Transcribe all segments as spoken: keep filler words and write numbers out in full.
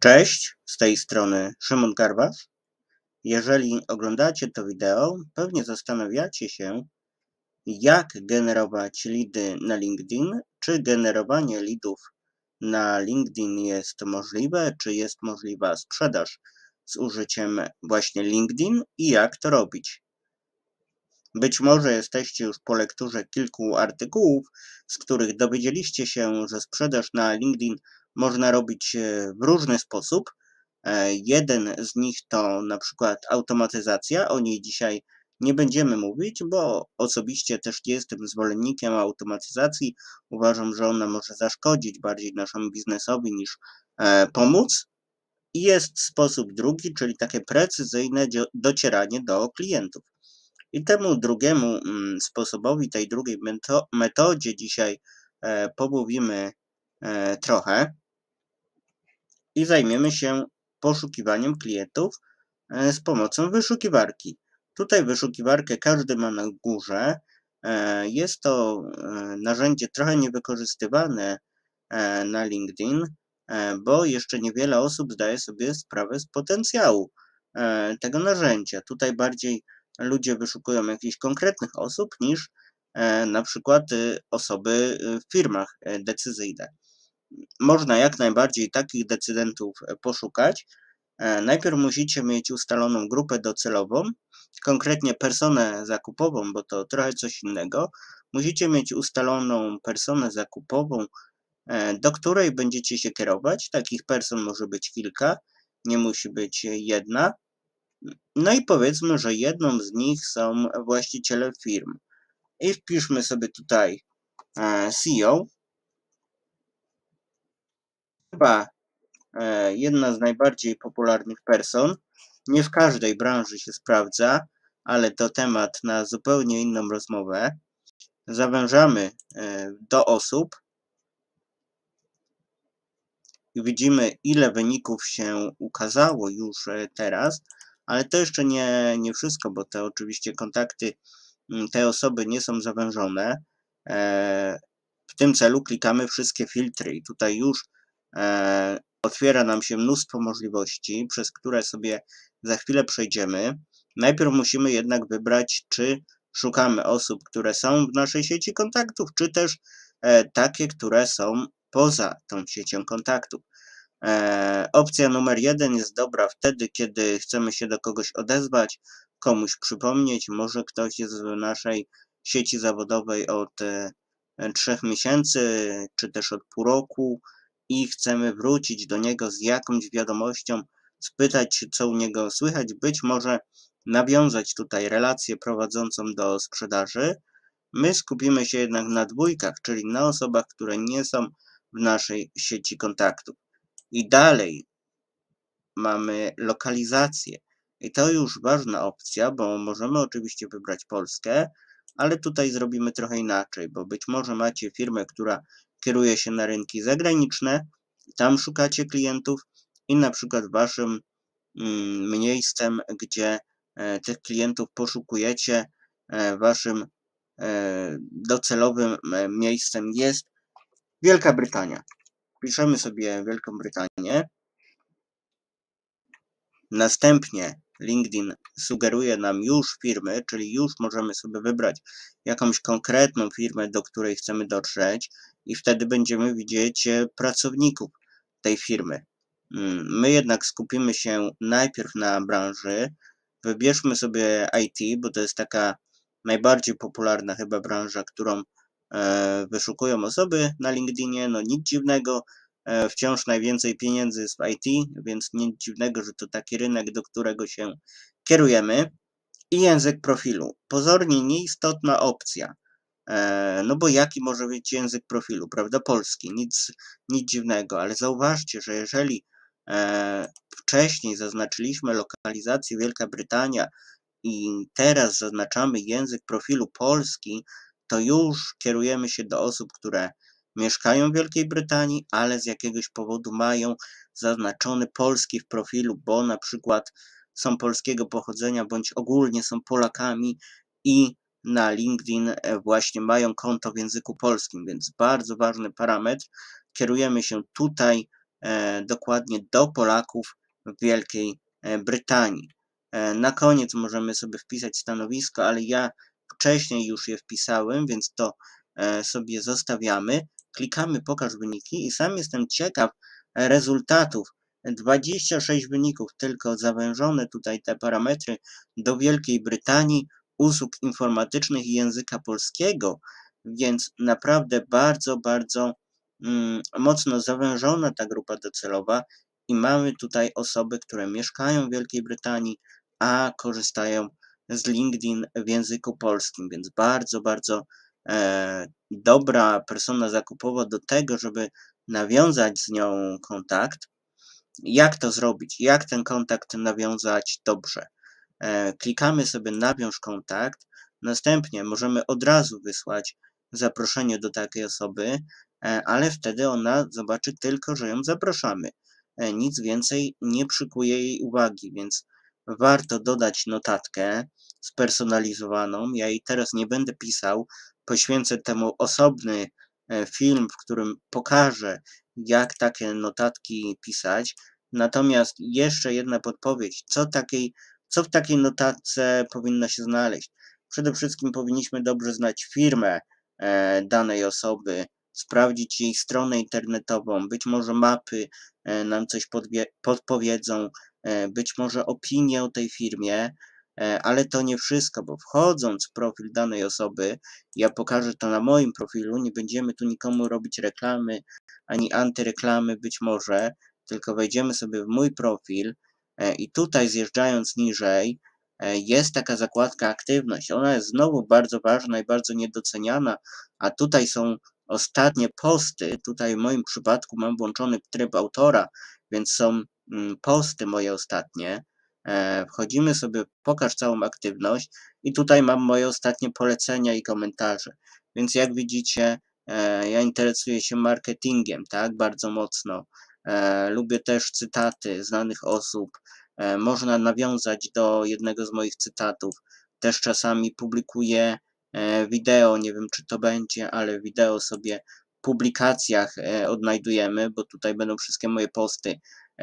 Cześć, z tej strony Szymon Garbasz. Jeżeli oglądacie to wideo, pewnie zastanawiacie się, jak generować leady na LinkedIn, czy generowanie leadów na LinkedIn jest możliwe, czy jest możliwa sprzedaż z użyciem właśnie LinkedIn i jak to robić. Być może jesteście już po lekturze kilku artykułów, z których dowiedzieliście się, że sprzedaż na LinkedIn można robić w różny sposób. Jeden z nich to na przykład automatyzacja, o niej dzisiaj nie będziemy mówić, bo osobiście też nie jestem zwolennikiem automatyzacji. Uważam, że ona może zaszkodzić bardziej naszemu biznesowi niż pomóc. I jest sposób drugi, czyli takie precyzyjne docieranie do klientów. I temu drugiemu sposobowi, tej drugiej metodzie dzisiaj pomówimy trochę i zajmiemy się poszukiwaniem klientów z pomocą wyszukiwarki. Tutaj wyszukiwarkę każdy ma na górze. Jest to narzędzie trochę niewykorzystywane na LinkedIn, bo jeszcze niewiele osób zdaje sobie sprawę z potencjału tego narzędzia. Tutaj bardziej ludzie wyszukują jakichś konkretnych osób niż na przykład osoby w firmach decyzyjne. Można jak najbardziej takich decydentów poszukać. Najpierw musicie mieć ustaloną grupę docelową, konkretnie personę zakupową, bo to trochę coś innego. Musicie mieć ustaloną personę zakupową, do której będziecie się kierować. Takich person może być kilka, nie musi być jedna. No i powiedzmy, że jedną z nich są właściciele firm. I wpiszmy sobie tutaj C E O. Chyba jedna z najbardziej popularnych person. Nie w każdej branży się sprawdza, ale to temat na zupełnie inną rozmowę. Zawężamy do osób i widzimy, ile wyników się ukazało już teraz, ale to jeszcze nie, nie wszystko, bo te oczywiście kontakty, te osoby nie są zawężone. W tym celu klikamy wszystkie filtry i tutaj już otwiera nam się mnóstwo możliwości, przez które sobie za chwilę przejdziemy. Najpierw musimy jednak wybrać, czy szukamy osób, które są w naszej sieci kontaktów, czy też takie, które są poza tą siecią kontaktów. Opcja numer jeden jest dobra wtedy, kiedy chcemy się do kogoś odezwać, komuś przypomnieć. Może ktoś jest w naszej sieci zawodowej od trzech miesięcy, czy też od pół roku i chcemy wrócić do niego z jakąś wiadomością, spytać się, co u niego słychać, być może nawiązać tutaj relację prowadzącą do sprzedaży. My skupimy się jednak na dwójkach, czyli na osobach, które nie są w naszej sieci kontaktów. I dalej mamy lokalizację. I to już ważna opcja, bo możemy oczywiście wybrać Polskę, ale tutaj zrobimy trochę inaczej, bo być może macie firmę, która kieruje się na rynki zagraniczne, tam szukacie klientów i na przykład waszym mm, miejscem, gdzie e, tych klientów poszukujecie, e, waszym e, docelowym e, miejscem jest Wielka Brytania. Piszemy sobie Wielką Brytanię. Następnie LinkedIn sugeruje nam już firmy, czyli już możemy sobie wybrać jakąś konkretną firmę, do której chcemy dotrzeć i wtedy będziemy widzieć pracowników tej firmy. My jednak skupimy się najpierw na branży. Wybierzmy sobie I T, bo to jest taka najbardziej popularna chyba branża, którą wyszukują osoby na LinkedInie. No nic dziwnego, wciąż najwięcej pieniędzy jest w I T, więc nic dziwnego, że to taki rynek, do którego się kierujemy. I język profilu. Pozornie nieistotna opcja. No bo jaki może być język profilu, prawda? Polski, nic, nic dziwnego, ale zauważcie, że jeżeli wcześniej zaznaczyliśmy lokalizację Wielka Brytania i teraz zaznaczamy język profilu polski, to już kierujemy się do osób, które mieszkają w Wielkiej Brytanii, ale z jakiegoś powodu mają zaznaczony polski w profilu, bo na przykład są polskiego pochodzenia, bądź ogólnie są Polakami i na LinkedIn właśnie mają konto w języku polskim, więc bardzo ważny parametr. Kierujemy się tutaj dokładnie do Polaków w Wielkiej Brytanii. Na koniec możemy sobie wpisać stanowisko, ale ja wcześniej już je wpisałem, więc to sobie zostawiamy. Klikamy pokaż wyniki i sam jestem ciekaw rezultatów. dwadzieścia sześć wyników, tylko zawężone tutaj te parametry do Wielkiej Brytanii, usług informatycznych i języka polskiego, więc naprawdę bardzo, bardzo mm, mocno zawężona ta grupa docelowa i mamy tutaj osoby, które mieszkają w Wielkiej Brytanii, a korzystają z LinkedIn w języku polskim, więc bardzo, bardzo e, dobra persona zakupowa do tego, żeby nawiązać z nią kontakt. Jak to zrobić? Jak ten kontakt nawiązać dobrze? E, klikamy sobie nawiąż kontakt, następnie możemy od razu wysłać zaproszenie do takiej osoby, e, ale wtedy ona zobaczy tylko, że ją zapraszamy. E, nic więcej nie przykuje jej uwagi, więc warto dodać notatkę spersonalizowaną. Ja jej teraz nie będę pisał, poświęcę temu osobny e, film, w którym pokażę, jak takie notatki pisać. Natomiast jeszcze jedna podpowiedź, co, takiej, co w takiej notatce powinno się znaleźć. Przede wszystkim powinniśmy dobrze znać firmę e, danej osoby, sprawdzić jej stronę internetową, być może mapy e, nam coś podwie, podpowiedzą, e, być może opinie o tej firmie, e, ale to nie wszystko, bo wchodząc w profil danej osoby, ja pokażę to na moim profilu, nie będziemy tu nikomu robić reklamy, ani antyreklamy być może, tylko wejdziemy sobie w mój profil e, i tutaj zjeżdżając niżej e, jest taka zakładka aktywność. Ona jest znowu bardzo ważna i bardzo niedoceniana, a tutaj są ostatnie posty. Tutaj w moim przypadku mam włączony tryb autora, więc są mm, posty moje ostatnie. E, wchodzimy sobie, pokaż całą aktywność i tutaj mam moje ostatnie polecenia i komentarze. Więc jak widzicie, e, ja interesuję się marketingiem, tak, bardzo mocno. E, lubię też cytaty znanych osób. E, można nawiązać do jednego z moich cytatów. Też czasami publikuję e, wideo, nie wiem czy to będzie, ale wideo sobie w publikacjach e, odnajdujemy, bo tutaj będą wszystkie moje posty.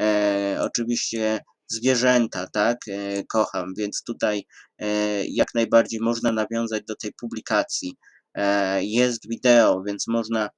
E, oczywiście zwierzęta, tak, e, kocham, więc tutaj e, jak najbardziej można nawiązać do tej publikacji. E, jest wideo, więc można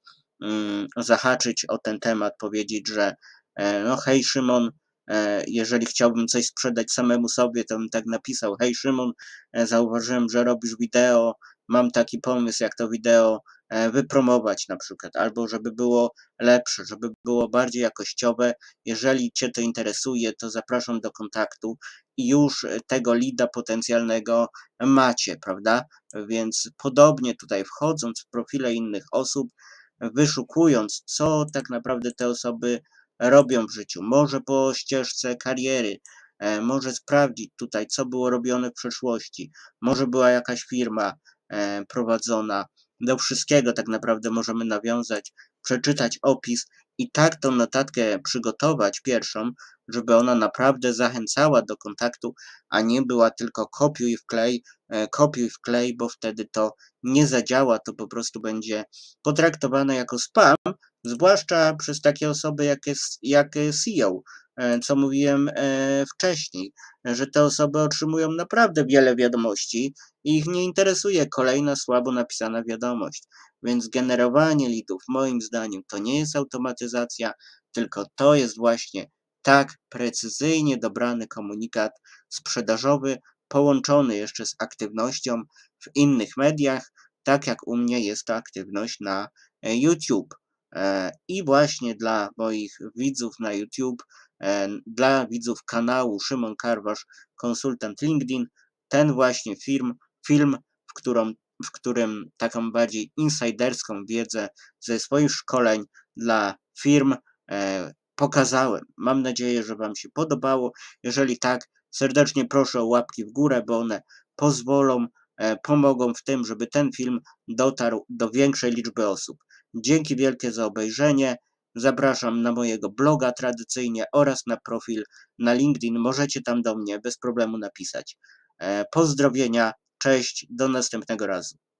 zahaczyć o ten temat, powiedzieć, że no hej Szymon, jeżeli chciałbym coś sprzedać samemu sobie, to bym tak napisał: hej Szymon, zauważyłem, że robisz wideo, mam taki pomysł, jak to wideo wypromować na przykład, albo żeby było lepsze, żeby było bardziej jakościowe. Jeżeli Cię to interesuje, to zapraszam do kontaktu i już tego leada potencjalnego macie, prawda? Więc podobnie tutaj wchodząc w profile innych osób, wyszukując, co tak naprawdę te osoby robią w życiu. Może po ścieżce kariery, może sprawdzić tutaj, co było robione w przeszłości, może była jakaś firma prowadzona. Do wszystkiego tak naprawdę możemy nawiązać, przeczytać opis i tak tą notatkę przygotować pierwszą, żeby ona naprawdę zachęcała do kontaktu, a nie była tylko kopiuj i wklej, kopiuj wklej, bo wtedy to nie zadziała, to po prostu będzie potraktowane jako spam, zwłaszcza przez takie osoby jak, jest, jak C E O, co mówiłem wcześniej, że te osoby otrzymują naprawdę wiele wiadomości i ich nie interesuje kolejna słabo napisana wiadomość. Więc generowanie leadów moim zdaniem to nie jest automatyzacja, tylko to jest właśnie tak precyzyjnie dobrany komunikat sprzedażowy, połączony jeszcze z aktywnością w innych mediach, tak jak u mnie jest to aktywność na YouTube. I właśnie dla moich widzów na YouTube, dla widzów kanału Szymon Karwasz, konsultant LinkedIn, ten właśnie film, film w, którą, w którym taką bardziej insiderską wiedzę ze swoich szkoleń dla firm pokazałem. Mam nadzieję, że Wam się podobało. Jeżeli tak, serdecznie proszę o łapki w górę, bo one pozwolą, pomogą w tym, żeby ten film dotarł do większej liczby osób. Dzięki wielkie za obejrzenie. Zapraszam na mojego bloga tradycyjnie oraz na profil na LinkedIn. Możecie tam do mnie bez problemu napisać. Pozdrowienia, cześć, do następnego razu.